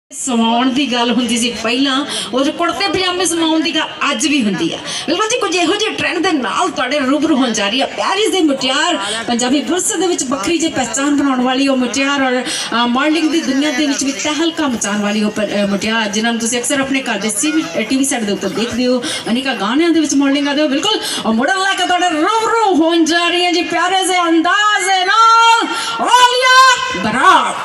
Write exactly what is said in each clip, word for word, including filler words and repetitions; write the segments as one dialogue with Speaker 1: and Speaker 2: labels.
Speaker 1: ਸਮਾਉਣ ਦੀ ਗੱਲ ਹੁੰਦੀ ਸੀ ਪਹਿਲਾਂ, ਉਹ ਕੁੜਤੇ ਪਜਾਮੇ ਸਮਾਉਣ ਦੀ ਗੱਲ ਅੱਜ ਵੀ ਹੁੰਦੀ ਆ। ਬਿਲਕੁਲ ਜੀ, ਕੁਝ ਇਹੋ ਜਿਹੇ ਟ੍ਰੈਂਡ ਦੇ ਨਾਲ ਤੁਹਾਡੇ ਰੂਬਰੂ ਹੋਣ ਜਾ ਰਹੀ ਹੈ ਪੈਰਿਸ ਦੀ ਮੁਟਿਆਰ, ਪੰਜਾਬੀ ਵਿਰਸੇ ਦੇ ਵਿੱਚ ਵੱਖਰੀ ਜਿਹੀ ਪਹਿਚਾਣ ਬਣਾਉਣ ਵਾਲੀ ਉਹ ਮੁਟਿਆਰ ਔਰ ਮਾਡਲਿੰਗ ਦੀ ਦੁਨੀਆ ਦੇ ਵਿੱਚ ਵੀ ਤਹਿਲਕਾ ਮਚਾਉਣ ਵਾਲੀ ਉਹ ਮੁਟਿਆਰ, ਜਿਨ੍ਹਾਂ ਨੂੰ ਤੁਸੀਂ ਅਕਸਰ ਆਪਣੇ ਘਰ ਦੇ ਟੀਵੀ ਸੈੱਟ ਦੇ ਉੱਤੇ ਦੇਖਦੇ ਹੋ, ਅਨੇਕਾਂ ਗਾਣਿਆਂ ਦੇ ਵਿੱਚ ਮਾਡਲਿੰਗ ਕਰਦੇ ਹੋ। ਬਿਲਕੁਲ ਮੁੜਨ ਲੈ ਕੇ ਤੁਹਾਡੇ ਰੂਬਰੂ ਹੋਣ ਜਾ ਰਹੀ ਹੈ ਜੀ ਪਿਆਰੇ ਸੇ ਅੰਦਾਜ਼ ਦੇ ਨਾਲ ਆਲੀਆ ਬਰਾੜ।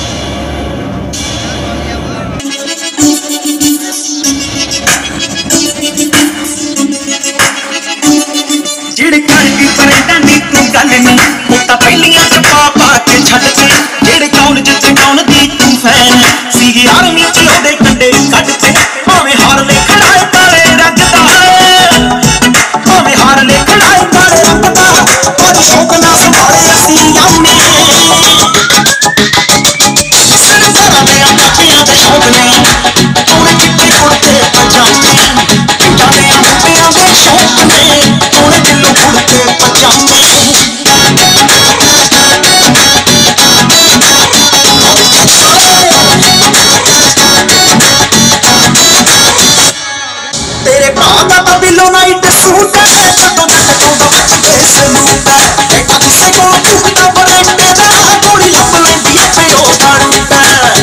Speaker 2: ਜਿਹੜੇ ਕਰਦੀ ਪਰੇਡਾਂ ਦੀ ਤੂੰ ਗੱਲ ਨਹੀਂ, ਉਹ ਤਾਂ ਪਹਿਲੀਆਂ ਚ ਪਾ ਪਾ ਕੇ ਛੱਡ ਤੇ। ਜਿਹੜੇ ਕੌਣ ਜਿੱਤ ਕੌਣ ਦੀ ਤੂੰ ਫੈਨ ਸੀਗੀ ਆਰਮੀ ਚ ਉਹਦੇ ਕੰਡੇ ਕੱਢ ਤੇ। ਭਾਵੇਂ ਹਾਰ ਲੈ ਖੜਾਏ ਕਾਲੇ ਰੰਗ ਦਾ, ਭਾਵੇਂ ਹਾਰ ਲੈ ਖੜਾਏ ਕਾਲੇ ਰੰਗ ਦਾ, ਪਰ ਸ਼ੌਕ ਨਾ ਸੰਭਾਲੇ ਅਸੀਂ ਆਮੇ। ਸਰਦਾਰਾਂ ਦੇ ਆਟਿਆਂ ਦੇ ਸ਼ੌਕ ਨੇ, ਉਹਨੇ ਚਿੱਟੇ ਕੁੜਤੇ ਪਜਾਮੇ। ਪਿੰਡਾਂ ਦੇ ਮੁੰਡਿਆਂ ਦੇ ਸ਼ੌਕ ਨੇ, ਉਹਨੇ ਦਿਲੋਂ ਕੁੜਤੇ ਪਜਾਮੇ। ਤੇਰੇ ਭਰਾ ਦਾ ਤਾਂ ਬਿੱਲੋ ਨਾਈਟ ਸੂਟ ਹੈ, ਜਦੋਂ ਜੱਟ ਤੋਂ ਬਚਦੇ ਸਲੂਟ ਹੈ। ਬੇਟਾ ਕਿਸੇ ਕੋਲ ਭੁਗਤਾ ਬਰੇਟੇ ਦਾ, ਗੋਲੀ ਲੱਭ ਲੈਂਦੀ ਆਪੇ ਉਹ ਬਾਰੂਦ ਹੈ।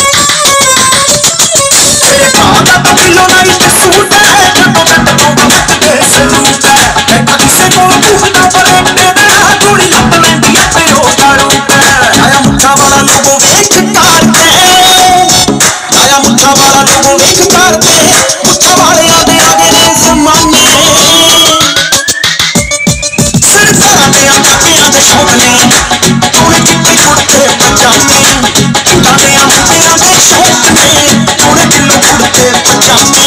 Speaker 2: ਤੇਰੇ ਭਰਾ ਦਾ ਤਾਂ ਬਿੱਲੋ ਨਾਈਟ ਸੂਟ ਹੈ, ਜਦੋਂ ਜੱਟ ਤੋਂ ਬਚਦੇ ਸਲੂਟ ਹੈ। ਬੇਟਾ ਕਿਸੇ ਕੋਲ ਭੁਗਤਾ ਬਰੇਟੇ ਦਾ, ਗੋਲੀ ਲੱਭ ਲੈਂਦੀ ਆਪੇ ਉਹ ਬਾਰੂਦ ਹੈ। ਆਇਆ ਮੁੱਠਾ ਵਾਲਾ ਲੋਗੋ ਵੇਖ ਕਰਦੇ, ਆਇਆ ਮੁੱਠਾ ਵਾਲਾ ਲੋਗੋ ਵੇਖ ਕਰਦੇ, ਮੁੱਠਾ ਵਾਲਿਆਂ ਦੇ ਆਗੇ ਨੇ ਜ਼ਮਾਨੇ। ਸਰਦਾਰਾਂ ਦੇ ਆਟਿਆਂ ਦੇ ਸ਼ੌਕ ਨੇ, ਉਹਨੇ ਚਿੱਟੇ ਕੁੜਤੇ ਪਜਾਮੇ। ਪਿੰਡਾਂ ਦੇ ਮੁੰਡਿਆਂ ਦੇ ਸ਼ੌਕ ਨੇ, ਉਹਨੇ ਦਿਲੋਂ ਕੁੜਤੇ ਪਜਾਮੇ।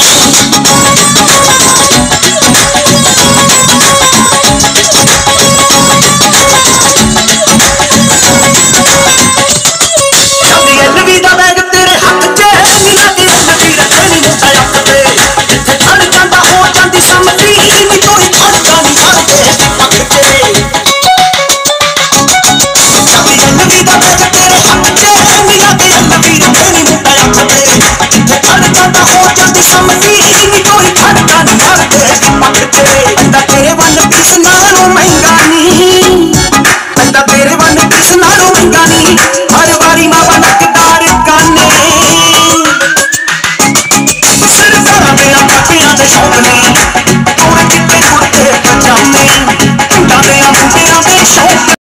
Speaker 2: ਜਾਂਦੀ ਐਲਵੀ ਦਾ ਬੈਗ ਤੇਰੇ ਹੱਥ 'ਚ, ਨੀ ਲਾਦੀ ਐਲਵੀ ਰੱਖੇ ਨੀ ਮੁੰਡਾ ਅੱਖ ਤੇ। ਜਿੱਥੇ ਖੜ ਜਾਂਦਾ ਹੋ ਜਾਂਦੀ ਸਮਝੀ, ਨੀ ਕੋਈ ਖੜਦਾ ਨੀ ਹਰਦੇ ਪੱਖ ਤੇ। ਜਾਂਦੀ ਐਲਵੀ ਦਾ ਬੈਗ ਤੇਰੇ ਹੱਥ 'ਚ, ਨੀ ਲਾਦੀ ਐਲਵੀ ਰੱਖੇ ਨੀ ਮੁੰਡਾ ਅੱਖ ਤੇ। ਜਿੱਥੇ ਖੜ ਜਾਂਦਾ ਹੋ ਜਾਂਦੀ ਸਮਝੀ, ਨੀ